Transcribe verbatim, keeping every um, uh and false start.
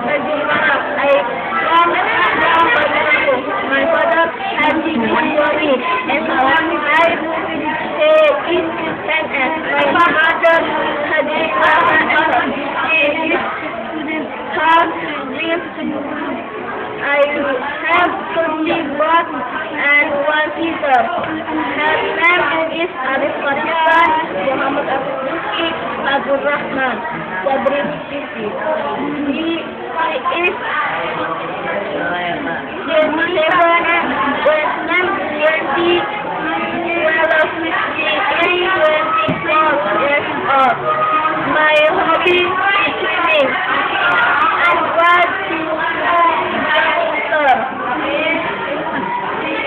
Najimara. I am from Badalapur. My father has been me, and I is N S. My mother has been I have only one and one sister. Her name is Arif Farisah, Muhammad Abdul Abdul Rahman, Sabri Siti.